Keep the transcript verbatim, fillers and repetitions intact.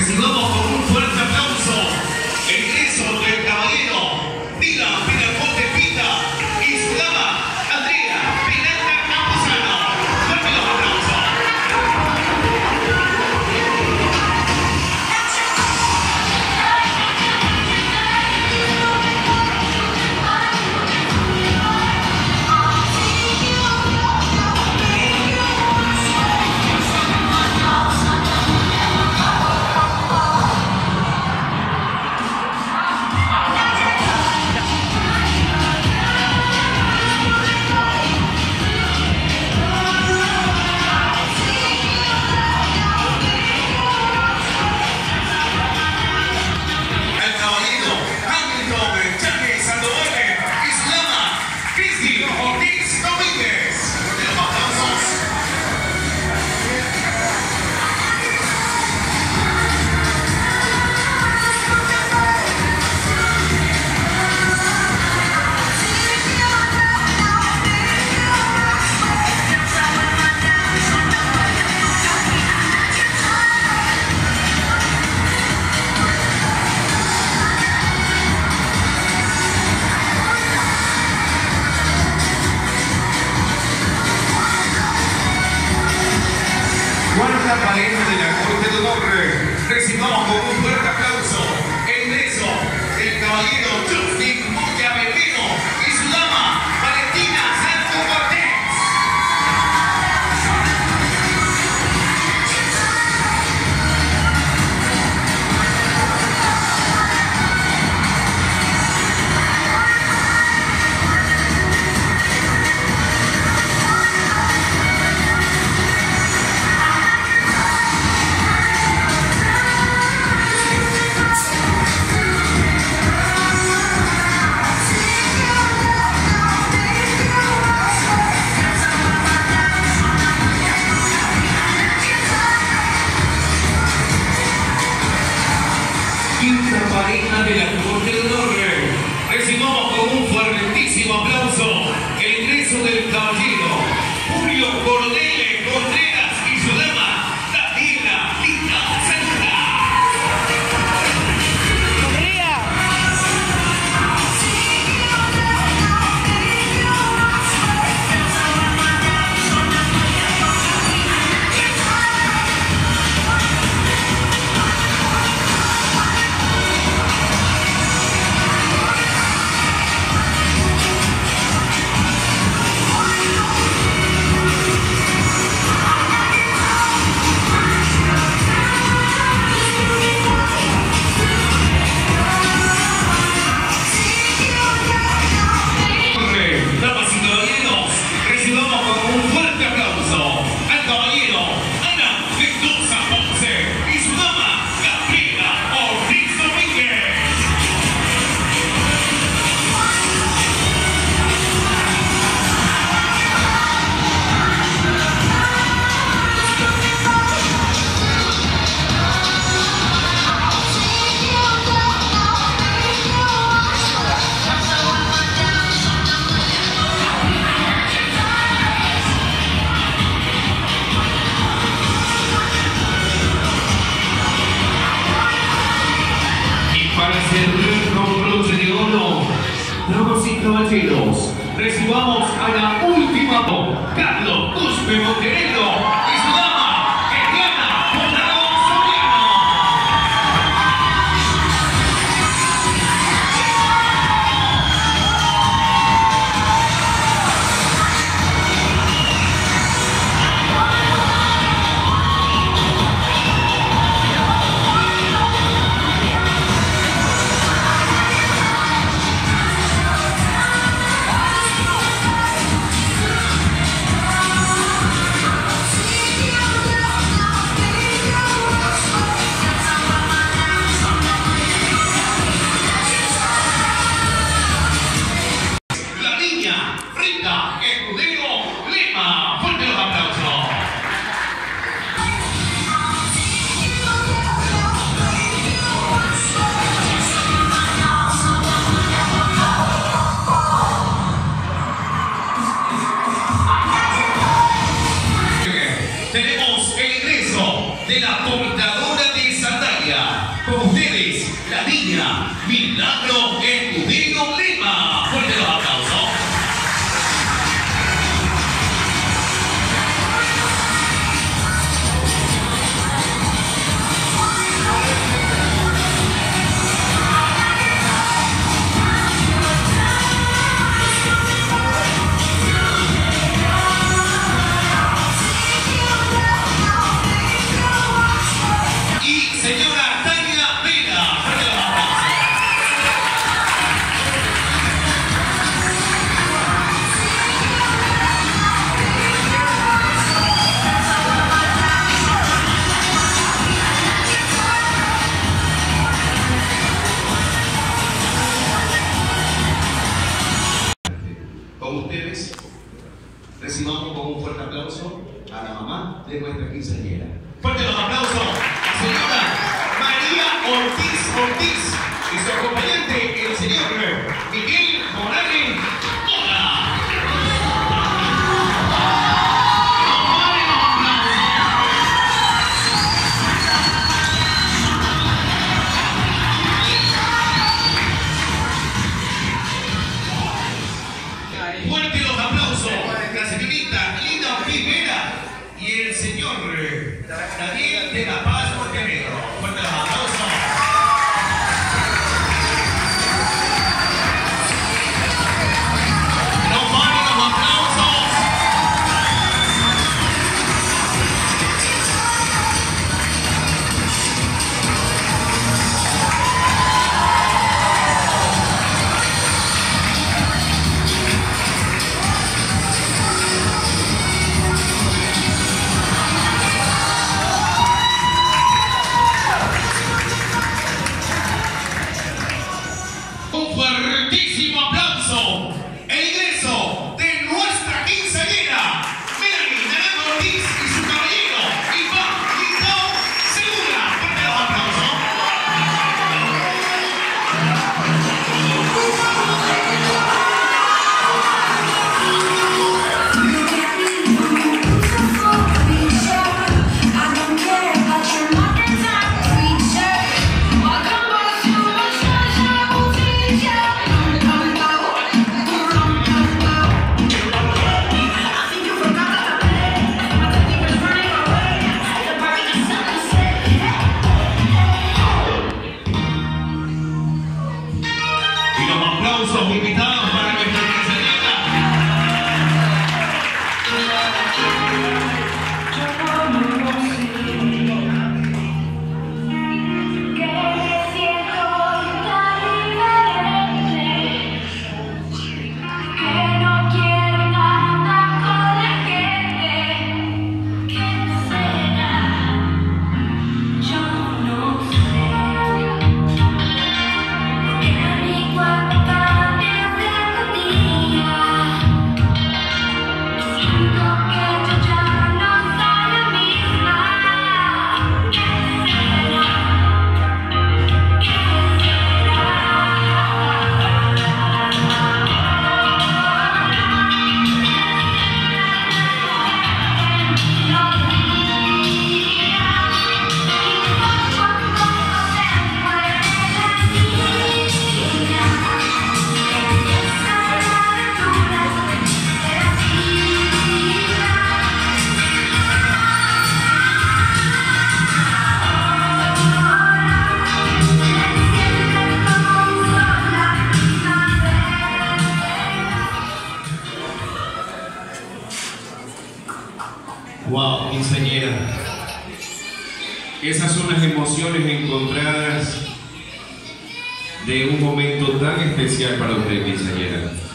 Recibamos con un fuerte aplauso el ingreso del caballero Dila Pinacote Pita y su dama Andrea Pinata Camposano. Fuerte los aplausos. Cuarta pareja de la Corte de Honor. Recibamos con un fuerte aplauso el ingreso del caballero Justin Moyaverino y su dama Valentina Santo Cortés. Quinta pareja de la Corte de Honor. Recibamos con un fuertísimo aplauso el ingreso del caballero Julio Coronel Contreras y su dama Daniela Lita Santa. Damas y caballeros, recibamos a la última Carlos Uspe Montenegro y su dama Eliana Mondragón Soriano. de nuestra quinceañera. Fuerte los aplausos a señora María Ortiz Ortiz y su acompañante, el señor Miguel Morales Mola. Fuerte los aplausos a la señorita Lina Rivera y el señor Daniel de la Paz Montenegro. Fuerte los aplausos. No paren los aplausos. Un fuertísimo aplauso. El ingreso de nuestra quinceañera, Melanie Naranjo Ortiz y su caballero, Iván Lindao Segura. Fuerte los aplausos. Y los aplausos invitados para nuestra quinceañera. Wow, quinceañera. Esas son las emociones encontradas de un momento tan especial para usted, quinceañera.